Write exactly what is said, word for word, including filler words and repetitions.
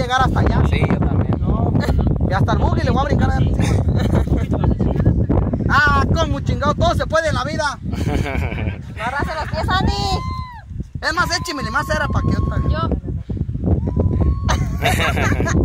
llegar hasta allá. Sí, yo también. No, y hasta el buggy le voy a brincar allá encima. Ah, como chingado, todo se puede en la vida. Agárrase los pies, Andy. Es más, écheme más era para que otra. Yo.